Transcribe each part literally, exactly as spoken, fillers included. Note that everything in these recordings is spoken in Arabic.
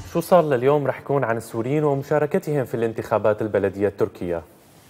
شو صار لليوم رح يكون عن السوريين ومشاركتهم في الانتخابات البلدية التركية.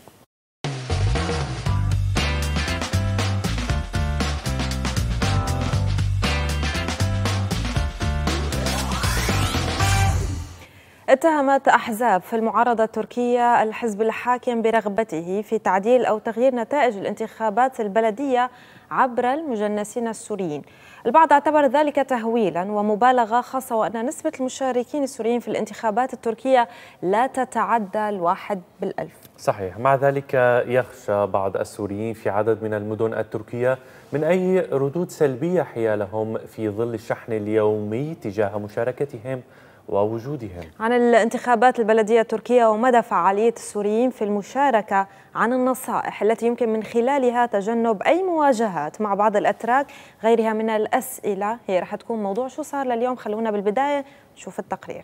اتهمت أحزاب في المعارضة التركية الحزب الحاكم برغبته في تعديل أو تغيير نتائج الانتخابات البلدية عبر المجنسين السوريين. البعض اعتبر ذلك تهويلا ومبالغة، خاصة وأن نسبة المشاركين السوريين في الانتخابات التركية لا تتعدى الواحد بالألف. صحيح، مع ذلك يخشى بعض السوريين في عدد من المدن التركية من أي ردود سلبية حيالهم في ظل الشحن اليومي تجاه مشاركتهم ووجودهم. عن الانتخابات البلدية التركية ومدى فعالية السوريين في المشاركة، عن النصائح التي يمكن من خلالها تجنب أي مواجهات مع بعض الأتراك، غيرها من الأسئلة هي رح تكون موضوع شو صار لليوم. خلونا بالبداية نشوف التقرير.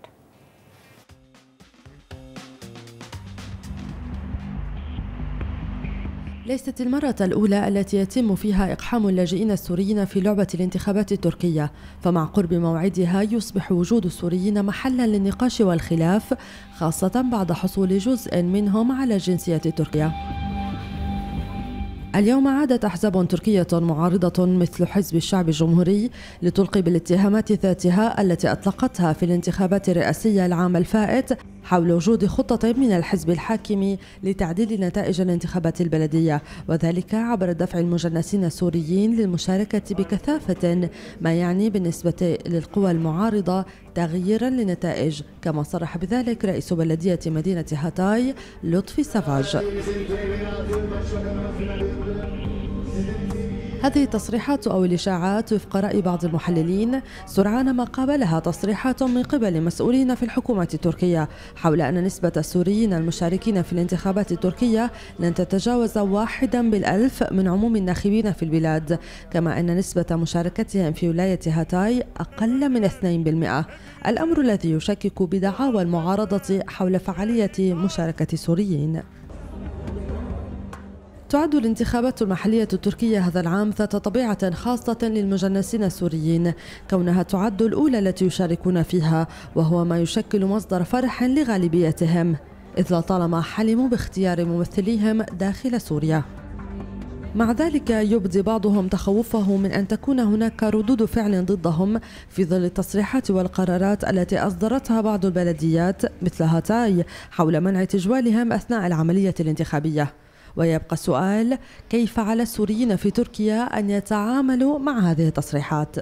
ليست المرة الأولى التي يتم فيها إقحام اللاجئين السوريين في لعبة الانتخابات التركية، فمع قرب موعدها يصبح وجود السوريين محلا للنقاش والخلاف، خاصة بعد حصول جزء منهم على الجنسية التركية. اليوم عادت أحزاب تركية معارضة مثل حزب الشعب الجمهوري لتلقي بالاتهامات ذاتها التي أطلقتها في الانتخابات الرئاسية العام الفائت حول وجود خطة من الحزب الحاكم لتعديل نتائج الانتخابات البلدية، وذلك عبر دفع المجنسين السوريين للمشاركة بكثافة، ما يعني بالنسبة للقوى المعارضة تغييرا للنتائج، كما صرح بذلك رئيس بلدية مدينة هاتاي لطفي سافاج. هذه التصريحات أو الإشاعات وفق رأي بعض المحللين سرعان ما قابلها تصريحات من قبل مسؤولين في الحكومة التركية حول أن نسبة السوريين المشاركين في الانتخابات التركية لن تتجاوز واحدا بالألف من عموم الناخبين في البلاد، كما أن نسبة مشاركتهم في ولاية هاتاي أقل من اثنين بالمئة، الأمر الذي يشكك بدعاوى المعارضة حول فعالية مشاركة السوريين. تعد الانتخابات المحلية التركية هذا العام ذات طبيعة خاصة للمجنسين السوريين، كونها تعد الأولى التي يشاركون فيها، وهو ما يشكل مصدر فرح لغالبيتهم، إذ لطالما حلموا باختيار ممثليهم داخل سوريا. مع ذلك يبدي بعضهم تخوفه من أن تكون هناك ردود فعل ضدهم في ظل التصريحات والقرارات التي أصدرتها بعض البلديات مثل هاتاي حول منع تجوالهم أثناء العملية الانتخابية. ويبقى السؤال: كيف على السوريين في تركيا أن يتعاملوا مع هذه التصريحات؟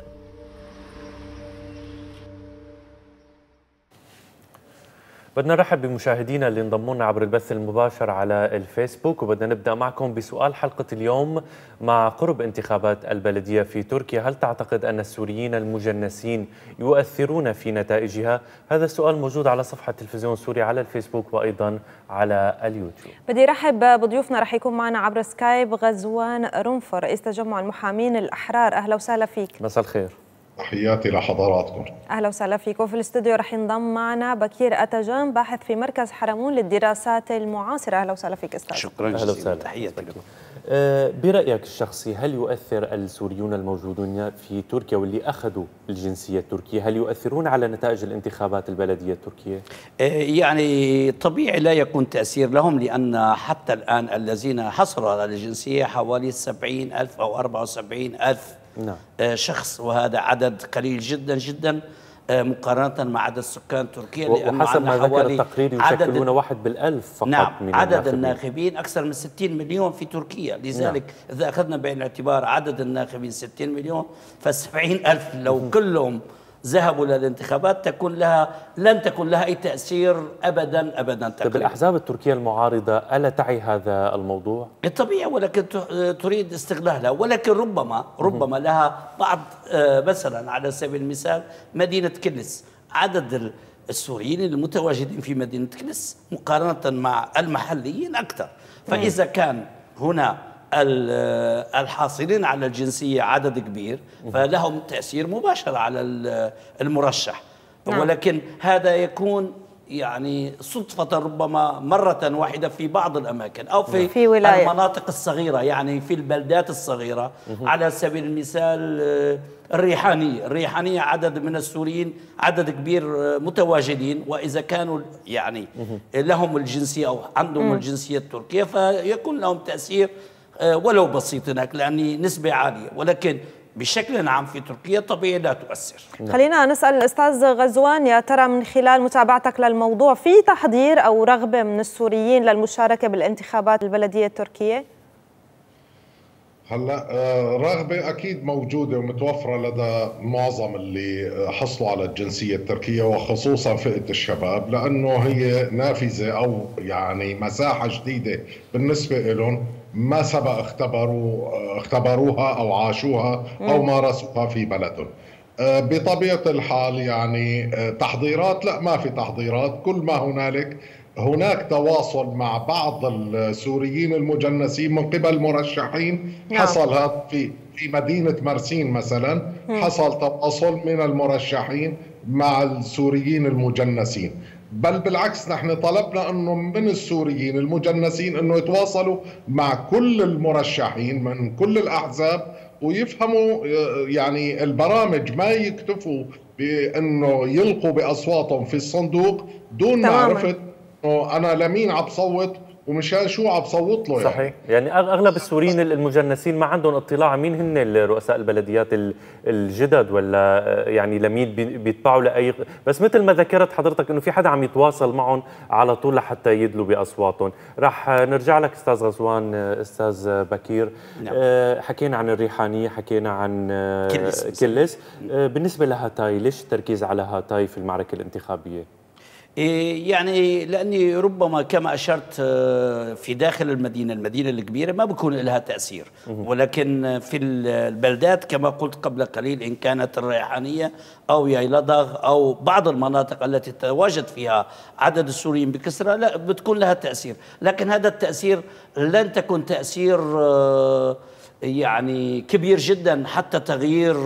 بدنا نرحب بمشاهدينا اللي انضموا لنا عبر البث المباشر على الفيسبوك، وبدنا نبدأ معكم بسؤال حلقة اليوم. مع قرب انتخابات البلدية في تركيا، هل تعتقد أن السوريين المجنسين يؤثرون في نتائجها؟ هذا السؤال موجود على صفحة تلفزيون سوريا على الفيسبوك وأيضا على اليوتيوب. بدي رحب بضيوفنا، رح يكون معنا عبر سكايب غزوان رنفر رئيس تجمع المحامين الأحرار. أهلا وسهلا فيك. مساء الخير. تحياتي لحضراتكم. أهلا وسهلا فيك. وفي الاستوديو رح ينضم معنا بكير أتجان، باحث في مركز حرمون للدراسات المعاصرة. أهلا وسهلا فيك أستاذ. شكرا جزيلا، تحياتي لكم. أه برأيك الشخصي، هل يؤثر السوريون الموجودون في تركيا واللي أخذوا الجنسية التركية، هل يؤثرون على نتائج الانتخابات البلدية التركية؟ يعني طبيعي لا يكون تأثير لهم، لأن حتى الآن الذين حصلوا على الجنسية حوالي سبعين ألف أو أربعة وسبعين ألف نعم. شخص، وهذا عدد قليل جدا جدا مقارنة مع عدد سكان تركيا، لأنه وحسب ما ذكر التقرير يشكلون واحد بالألف فقط. نعم. من عدد الناخبين. الناخبين أكثر من ستين مليون في تركيا، لذلك نعم. إذا أخذنا بعين الاعتبار عدد الناخبين ستين مليون، فسبعين ألف لو كلهم ذهبوا للانتخابات تكون لها لن تكون لها أي تأثير أبدا أبدا. طيب الأحزاب التركية المعارضة ألا تعي هذا الموضوع؟ بالطبيعة، ولكن تريد استغلالها، ولكن ربما ربما لها بعض، مثلا على سبيل المثال مدينة كلس، عدد السوريين المتواجدين في مدينة كلس مقارنة مع المحليين أكثر، فإذا كان هنا الحاصلين على الجنسية عدد كبير فلهم تأثير مباشر على المرشح، ولكن هذا يكون يعني صدفة ربما مرة واحدة في بعض الأماكن أو في, في ولاية. المناطق الصغيرة، يعني في البلدات الصغيرة. على سبيل المثال الريحانية الريحانية عدد من السوريين، عدد كبير متواجدين، وإذا كانوا يعني لهم الجنسية أو عندهم الجنسية التركية فيكون لهم تأثير ولو بسيط هناك لأن نسبة عالية، ولكن بشكل عام في تركيا طبيعي لا تؤثر. خلينا نسأل الأستاذ غزوان، يا ترى من خلال متابعتك للموضوع في تحضير أو رغبة من السوريين للمشاركة بالانتخابات البلدية التركية؟ هلا رغبة أكيد موجودة ومتوفرة لدى معظم اللي حصلوا على الجنسية التركية، وخصوصا فئة الشباب، لأنه هي نافذة أو يعني مساحة جديدة بالنسبة لهم ما سبق اختبروا اختبروها أو عاشوها أو مارسوها في بلدهم. بطبيعة الحال يعني تحضيرات، لا ما في تحضيرات، كل ما هنالك هناك تواصل مع بعض السوريين المجنسين من قبل مرشحين. نعم. حصل هذا في في مدينة مرسين مثلا، حصل تواصل من المرشحين مع السوريين المجنسين، بل بالعكس نحن طلبنا انه من السوريين المجنسين انه يتواصلوا مع كل المرشحين من كل الاحزاب ويفهموا يعني البرامج، ما يكتفوا بانه يلقوا باصواتهم في الصندوق دون معرفة انه انا لمين عم بصوت ومشان شو عم بصوت له. صحيح، يعني, يعني اغلب السوريين المجنسين ما عندهم اطلاع مين هن رؤساء البلديات الجدد، ولا يعني لمين بيتبعوا لاي، بس مثل ما ذكرت حضرتك انه في حدا عم يتواصل معهم على طول لحتى يدلوا باصواتهم. راح نرجع لك استاذ غزوان. استاذ بكير، نعم. حكينا عن الريحانيه، حكينا عن كلس, كلس. بالنسبه لهاتاي، ليش التركيز على هاتاي في المعركه الانتخابيه؟ يعني لأني ربما كما أشرت في داخل المدينة المدينة الكبيرة ما بيكون لها تأثير، ولكن في البلدات كما قلت قبل قليل إن كانت الريحانية أو يايلدغ أو بعض المناطق التي تتواجد فيها عدد السوريين بكثرة لا بتكون لها تأثير، لكن هذا التأثير لن تكون تأثير يعني كبير جدا حتى تغيير.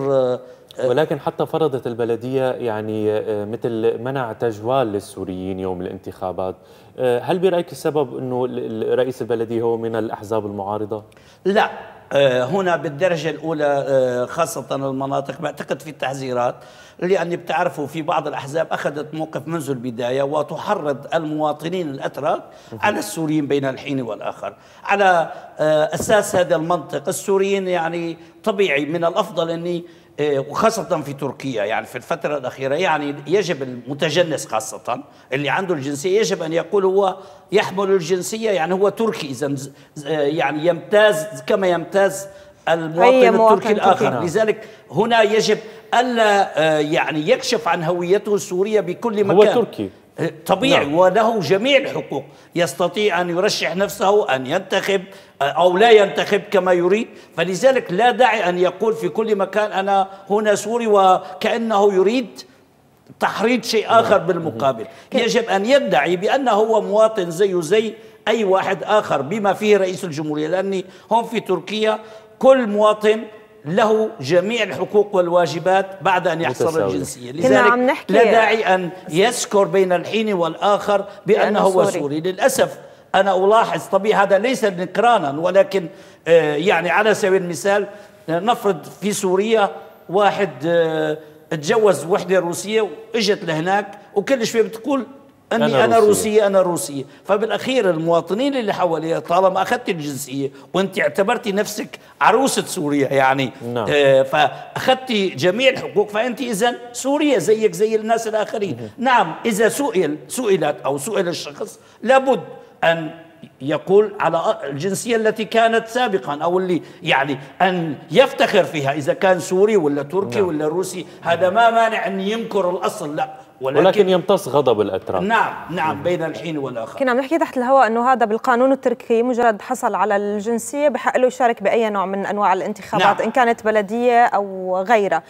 ولكن حتى فرضت البلدية يعني مثل منع تجوال للسوريين يوم الانتخابات، هل برأيك السبب أنه رئيس البلدية هو من الأحزاب المعارضة؟ لا، هنا بالدرجة الأولى خاصة المناطق بعتقد في التحذيرات، لأني بتعرفوا في بعض الأحزاب أخذت موقف منذ البداية وتحرض المواطنين الأتراك على السوريين بين الحين والآخر على أساس هذا المنطق. السوريين يعني طبيعي من الأفضل أني وخاصة في تركيا يعني في الفترة الأخيرة يعني يجب المتجنس خاصة اللي عنده الجنسية يجب أن يقول هو يحمل الجنسية، يعني هو تركي إذا يعني يمتاز كما يمتاز المواطن التركي الآخر. تركي. لذلك هنا يجب ألا يعني يكشف عن هويته السورية بكل مكان. هو تركي طبيعي. نعم. وله جميع الحقوق، يستطيع أن يرشح نفسه، أن ينتخب أو لا ينتخب كما يريد، فلذلك لا داعي أن يقول في كل مكان أنا هنا سوري وكأنه يريد تحريض شيء آخر بالمقابل. يجب أن يدعي بأنه هو مواطن زيه زي أي واحد آخر بما فيه رئيس الجمهورية، لأن هم في تركيا كل مواطن له جميع الحقوق والواجبات بعد أن يحصل الجنسية، لذلك لا داعي أن يذكر بين الحين والآخر بأنه هو سوري. سوري للأسف أنا ألاحظ طبيعي هذا ليس نكرانا، ولكن آه يعني على سبيل المثال آه نفرض في سوريا واحد آه تجوز وحدة روسية وإجت لهناك وكل شوي بتقول أني أنا, أنا روسية أنا روسية، فبالأخير المواطنين اللي حواليها طالما أخذت الجنسية وأنت اعتبرتي نفسك عروسة سوريا يعني نعم. آه فأخذتي جميع الحقوق فأنت إذن سورية زيك زي الناس الآخرين. نعم إذا سئل سئلت أو سئل الشخص لابد أن يقول على الجنسية التي كانت سابقا أو اللي يعني أن يفتخر فيها إذا كان سوري ولا تركي نعم. ولا روسي، هذا ما مانع أن ينكر الأصل، لا ولكن, ولكن يمتص غضب الأتراك. نعم نعم بين الحين والآخر. كنا عم نحكي تحت الهواء أنه هذا بالقانون التركي مجرد حصل على الجنسية بحق له يشارك بأي نوع من أنواع الانتخابات نعم. إن كانت بلدية أو غيرها،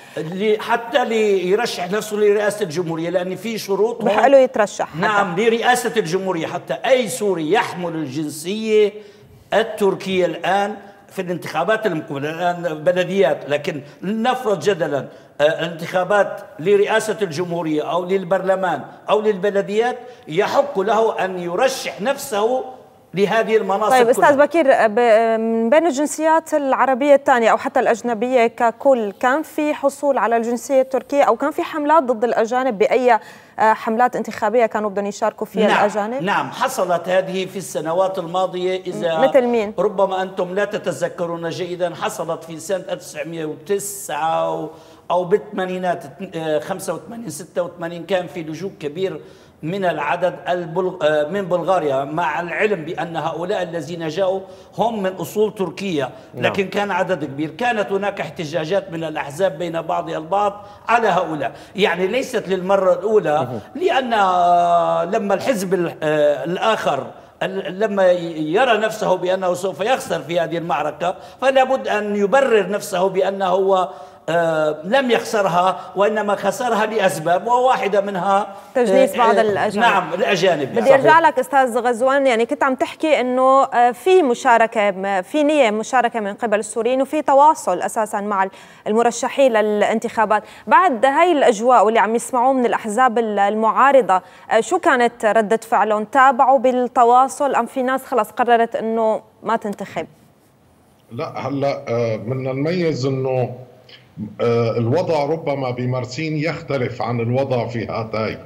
حتى ليرشح نفسه لرئاسة الجمهورية، لأن في شروط بحق له يترشح حتى. نعم لرئاسة الجمهورية، حتى أي سوري يحمل الجنسية التركية الآن في الانتخابات المقبلة الآن بلديات، لكن نفرض جدلا الانتخابات لرئاسة الجمهورية أو للبرلمان أو للبلديات يحق له أن يرشح نفسه لهذه المناصب. طيب كلها. أستاذ بكير، من بين الجنسيات العربية الثانية أو حتى الأجنبية ككل، كان في حصول على الجنسية التركية أو كان في حملات ضد الأجانب؟ بأي حملات انتخابية كانوا بدهم يشاركوا فيها نعم الأجانب؟ نعم، حصلت هذه في السنوات الماضية. إذا مثل مين؟ ربما أنتم لا تتذكرون جيدا، حصلت في سنة ألف وتسعمئة وتسعة أو بالثمانينات خمسة وثمانين ستة وثمانين كان في لجوء كبير من العدد البلغ... من بلغاريا، مع العلم بأن هؤلاء الذين جاءوا هم من أصول تركية، لكن نعم. كان عدد كبير. كانت هناك احتجاجات من الأحزاب بين بعضها البعض على هؤلاء، يعني ليست للمرة الأولى، لأن لما الحزب الآخر لما يرى نفسه بأنه سوف يخسر في هذه المعركة فلا بد أن يبرر نفسه بأنه هو آه لم يخسرها، وإنما خسرها لأسباب، وواحدة منها تجنيس آه بعض الأجانب. نعم الأجانب. بدي أرجع لك أستاذ غزوان، يعني كنت عم تحكي أنه في مشاركة، في نية مشاركة من قبل السوريين وفي تواصل أساسا مع المرشحين للانتخابات. بعد هاي الأجواء واللي عم يسمعوه من الأحزاب المعارضة، شو كانت ردة فعلهم؟ تابعوا بالتواصل أم في ناس خلص قررت أنه ما تنتخب؟ لا هلا من المميز أنه الوضع ربما بمرسين يختلف عن الوضع في هاتاي.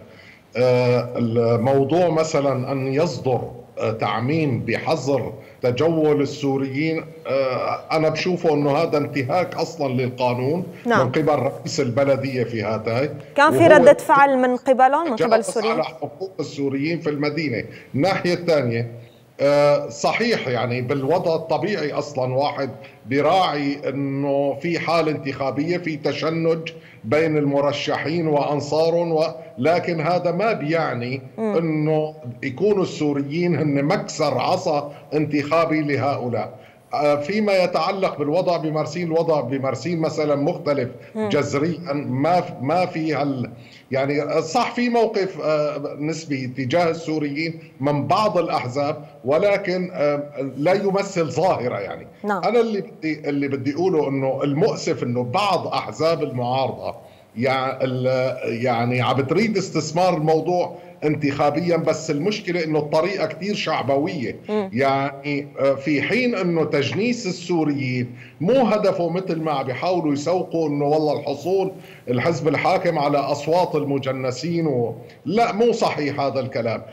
الموضوع مثلا أن يصدر تعميم بحظر تجول السوريين، أنا بشوفه أنه هذا انتهاك أصلا للقانون. نعم. من قبل رئيس البلدية في هاتاي كان في ردة فعل من قبلهم من قبل السوريين على حقوق السوريين في المدينة. الناحية الثانية صحيح، يعني بالوضع الطبيعي أصلا واحد براعي أنه في حالة انتخابية، في تشنج بين المرشحين وأنصارهم، لكن هذا ما بيعني أنه يكونوا السوريين هن مكسر عصا انتخابي لهؤلاء. فيما يتعلق بالوضع بمرسين، الوضع بمرسين مثلا مختلف جذريا، ما ما في هال يعني صح في موقف نسبي تجاه السوريين من بعض الأحزاب، ولكن لا يمثل ظاهرة. يعني نعم. أنا اللي بدي اللي بدي أقوله إنه المؤسف إنه بعض أحزاب المعارضة يعني عم بتريد استثمار الموضوع انتخابيا، بس المشكلة انه الطريقة كتير شعبوية. م. يعني في حين انه تجنيس السوريين مو هدفه مثل ما بيحاولوا يسوقوا انه والله الحصول الحزب الحاكم على اصوات المجنسين و... لا مو صحيح هذا الكلام.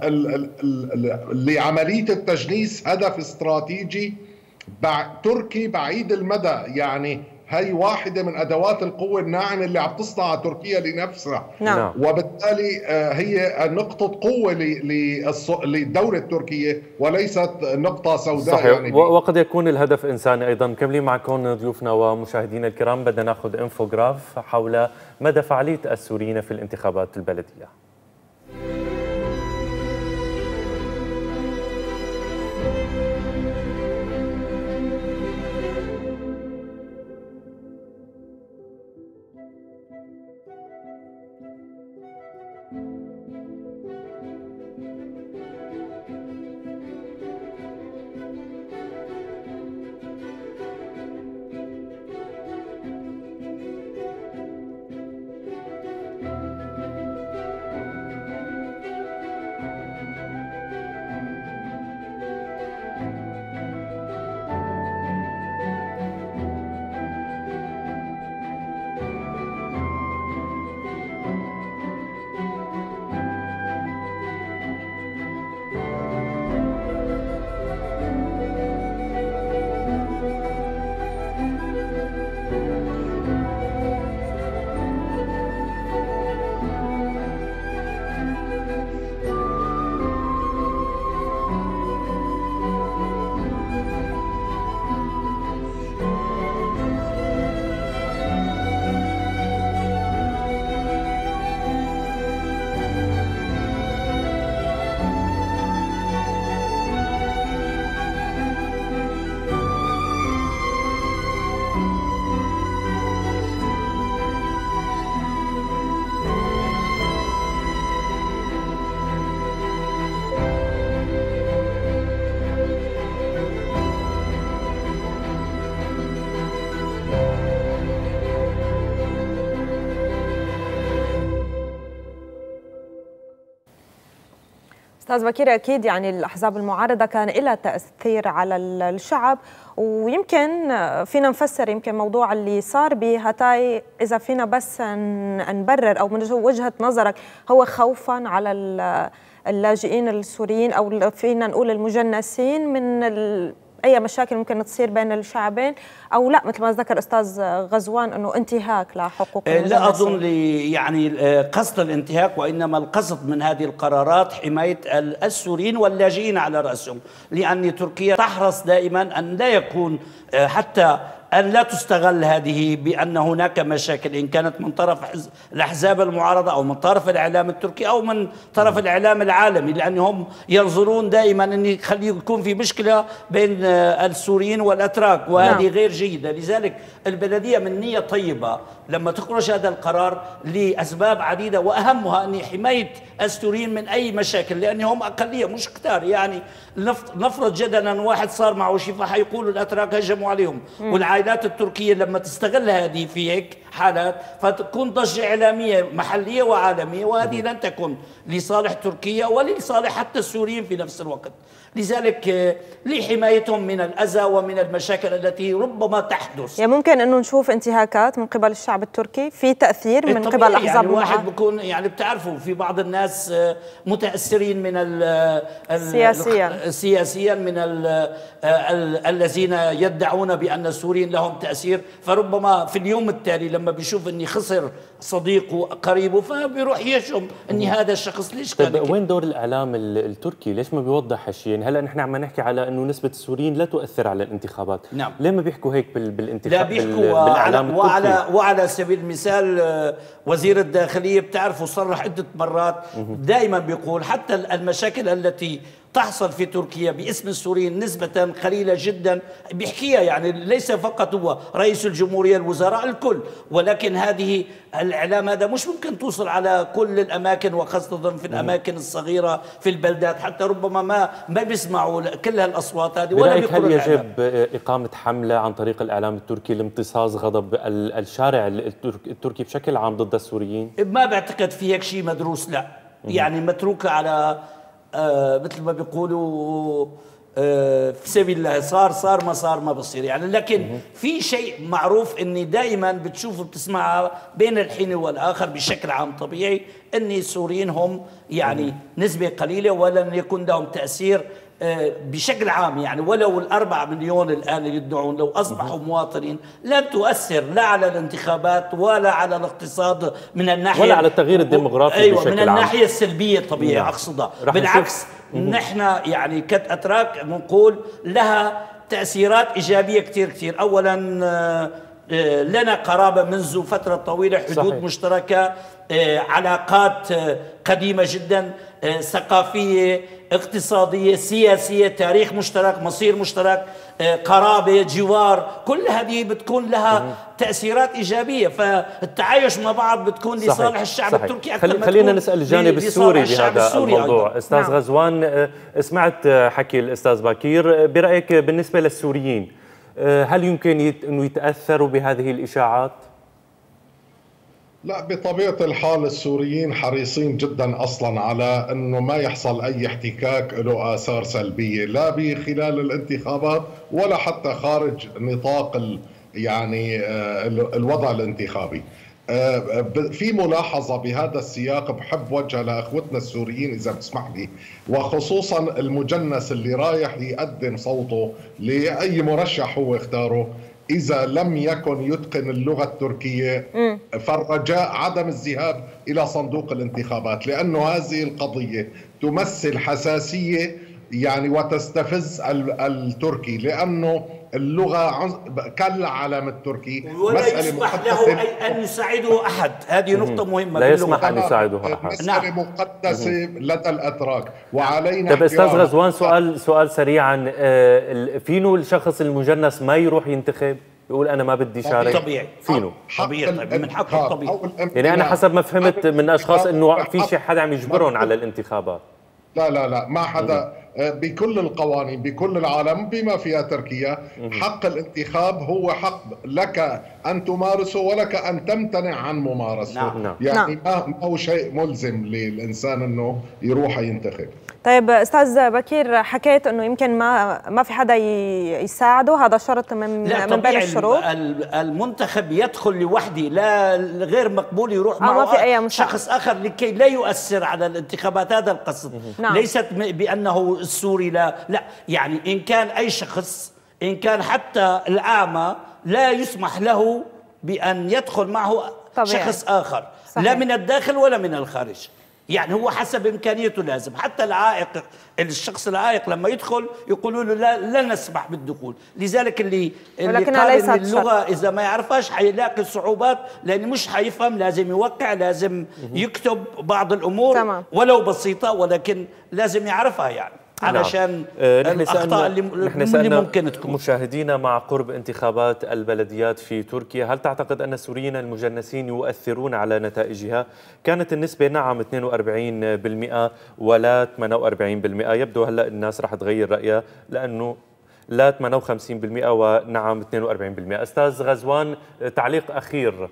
لعملية التجنيس هدف استراتيجي بع... تركي بعيد المدى، يعني هي واحدة من أدوات القوة الناعمة اللي عم تصنع تركيا لنفسها. نعم. وبالتالي هي نقطة قوة للدولة التركية وليست نقطة سوداء. صحيح. يعني وقد يكون الهدف إنساني أيضا. مكملين معكم ضيوفنا ومشاهدينا الكرام، بدنا ناخذ انفوغراف حول مدى فعالية السوريين في الانتخابات البلدية. أستاذ بكير، أكيد يعني الأحزاب المعارضة كان لها تأثير على الشعب، ويمكن فينا نفسر يمكن موضوع اللي صار بهاتاي، إذا فينا بس نبرر أو من وجهة نظرك هو خوفا على اللاجئين السوريين أو فينا نقول المجنسين من ال أي مشاكل ممكن تصير بين الشعبين، أو لا مثل ما ذكر أستاذ غزوان أنه انتهاك لحقوق المجنسين؟ لا أظن لي يعني قصد الانتهاك، وإنما القصد من هذه القرارات حماية السوريين واللاجئين على رأسهم، لأن تركيا تحرص دائما أن لا يكون حتى أن لا تستغل هذه بأن هناك مشاكل، إن كانت من طرف الأحزاب المعارضة أو من طرف الإعلام التركي أو من طرف الإعلام العالمي، لأنهم ينظرون دائما أن يخلي يكون في مشكلة بين السوريين والأتراك، وهذه نعم. غير جيدة. لذلك البلدية من نية طيبة لما تخرج هذا القرار لأسباب عديدة، وأهمها أن حماية السوريين من أي مشاكل، لأنهم أقلية مش كتار. يعني نفرض جدلا واحد صار معه شفاء حيقول الأتراك هجموا عليهم، والعائلات التركية لما تستغل هذه في هيك حالات فتكون ضجة إعلامية محلية وعالمية، وهذه لن تكون لصالح تركيا ولصالح حتى السوريين في نفس الوقت. لذلك لحمايتهم من الأذى ومن المشاكل التي ربما تحدث. يعني ممكن أنه نشوف انتهاكات من قبل الشعب التركي، في تأثير من قبل الأحزاب يعني الواحد بكون يعني بتعرفوا في بعض الناس متأثرين من سياسيا سياسيا من ال ال الذين يدعون بأن السوريين لهم تأثير، فربما في اليوم التالي لما بيشوف أني خسر صديقه قريبه فبيروح يشم أني هذا الشخص ليش كان. طيب وين دور الإعلام التركي؟ ليش ما بيوضح هالشيء؟ هلا نحن عم نحكي على انه نسبه السوريين لا تؤثر على الانتخابات، نعم. ليه ما بيحكوا هيك بالانتخاب؟ لا بيحكوا بالاعلام التركي. وعلى وعلى سبيل المثال وزير الداخليه بتعرفوا صرح عده مرات دائما بيقول حتى المشاكل التي تحصل في تركيا باسم السوريين نسبة قليلة جدا بيحكيها، يعني ليس فقط هو رئيس الجمهورية، الوزراء الكل، ولكن هذه الإعلام هذا مش ممكن توصل على كل الأماكن، وخاصة في الأماكن الصغيرة في البلدات، حتى ربما ما ما بيسمعوا كل هالأصوات هذه ولا بيقروا. هل يجب إقامة حملة عن طريق الإعلام التركي لامتصاص غضب الشارع التركي بشكل عام ضد السوريين؟ ما بعتقد في هيك شيء مدروس، لا يعني متروكة على آه مثل ما بيقولوا آه في سبيل الله، صار صار ما صار ما بصير يعني. لكن في شيء معروف اني دائما بتشوف بتسمعها بين الحين والاخر بشكل عام طبيعي، ان السوريين هم يعني نسبة قليلة ولن يكون لهم تأثير آه بشكل عام، يعني ولو الأربع مليون الآن يدعون لو أصبحوا مواطنين لن تؤثر لا على الانتخابات ولا على الاقتصاد من الناحية ولا على التغيير الديموغرافي أيوة بشكل من عام. الناحية السلبية طبيعي أقصدها، بالعكس نحن يعني كأتراك بنقول لها تأثيرات إيجابية كتير كتير. أولا لنا قرابة منذ فترة طويلة، حدود صحيح. مشتركة، علاقات قديمة جدا، ثقافية، اقتصادية، سياسية، تاريخ مشترك، مصير مشترك، قرابة، جوار، كل هذه بتكون لها تأثيرات إيجابية، فالتعايش مع بعض بتكون لصالح الشعب صحيح. التركي أكثر ما خلينا نسأل الجانب السوري بهذا الموضوع. أيضا. أستاذ نعم. غزوان، سمعت حكي الأستاذ بكير، برأيك بالنسبة للسوريين هل يمكن أنه يتأثروا بهذه الإشاعات؟ لا، بطبيعة الحال السوريين حريصين جدا أصلا على أنه ما يحصل أي احتكاك له آثار سلبية لا بخلال الانتخابات ولا حتى خارج نطاق يعني الوضع الانتخابي. في ملاحظة بهذا السياق بحب وجهها لأخوتنا السوريين إذا بتسمح لي، وخصوصا المجنس اللي رايح يقدم صوته لأي مرشح هو اختاره، إذا لم يكن يتقن اللغة التركية فالرجاء عدم الذهاب إلى صندوق الانتخابات، لأنه هذه القضية تمثل حساسية يعني وتستفز التركي، لأنه اللغة كالعلم التركي ولا يسمح له أن يساعده أحد. هذه نقطة مهمة، لا يسمح أن يساعده أحد، مسألة نعم. مقدسة لدى الأتراك وعلينا. طيب أستاذ غزوان، سؤال سؤال سريعا، فينو الشخص المجنس ما يروح ينتخب يقول أنا ما بدي شارك؟ طبيعي فينو طبيعي طبيعي من حقه الطبيعي. يعني أنا حسب ما فهمت من أشخاص إنه في شيء حدا عم يجبرهم على الانتخابات. لا لا لا ما حدا، بكل القوانين بكل العالم بما فيها تركيا حق الانتخاب هو حق لك أن تمارسه ولك أن تمتنع عن ممارسته. نعم. يعني ما هو شيء ملزم للإنسان أنه يروح ينتخب. طيب استاذ بكير، حكيت انه يمكن ما ما في حدا يساعده، هذا شرط من من بين الشروط. المنتخب يدخل لوحده، لا غير مقبول يروح معه ما في أي شخص اخر لكي لا يؤثر على الانتخابات، هذا القصد. نعم. ليست بانه السوري لا لا يعني ان كان اي شخص، ان كان حتى العامة لا يسمح له بان يدخل معه طبيعي. شخص اخر صحيح. لا من الداخل ولا من الخارج، يعني هو حسب إمكانيته لازم. حتى العائق، الشخص العائق لما يدخل يقولوا له لا, لا نسمح بالدخول. لذلك اللي, اللي قال إن اللغة إذا ما يعرفهاش حيلاقي صعوبات، لأنه مش حيفهم، لازم يوقع، لازم يكتب بعض الأمور تمام. ولو بسيطة، ولكن لازم يعرفها يعني علشان نعم. الأخطاء اللي, اللي ممكن تكون. مشاهدينا، مع قرب انتخابات البلديات في تركيا، هل تعتقد أن السوريين المجنسين يؤثرون على نتائجها؟ كانت النسبة نعم اثنين وأربعين بالمئة ولا ثمانية وأربعين بالمئة، يبدو هلأ الناس رح تغير رأيها لأنه لا ثمانية وخمسين بالمئة ونعم اثنين وأربعين بالمئة. أستاذ غزوان، تعليق أخير.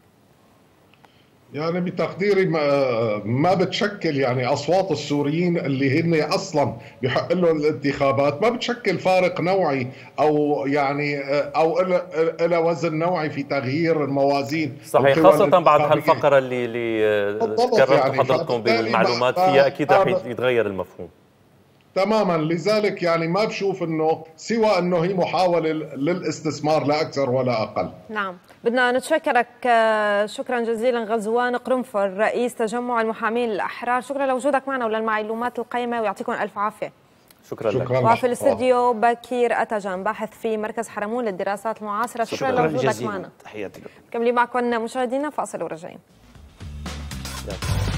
يعني بتقديري ما, ما بتشكل يعني أصوات السوريين اللي هن أصلا بحق لهم الانتخابات، ما بتشكل فارق نوعي أو يعني أو إلى وزن نوعي في تغيير الموازين. صحيح، خاصة بعد هالفقرة اللي اللي كررتوا يعني حضرتكم بالمعلومات فيها، أكيد رح يتغير المفهوم تماما. لذلك يعني ما بشوف انه سوى انه هي محاوله للاستثمار لا اكثر ولا اقل. نعم، بدنا نتشكرك شكرا جزيلا غزوان قرنفل، رئيس تجمع المحامين الاحرار، شكرا لوجودك معنا وللمعلومات القيمه ويعطيكم الف عافيه. شكرا, شكرا لك. وفي الاستديو بكير أتجان، باحث في مركز حرمون للدراسات المعاصره، شكرا, شكرا لوجودك معنا. تحياتي لكم. كملي معكم مشاهدينا، فاصل ورجعين.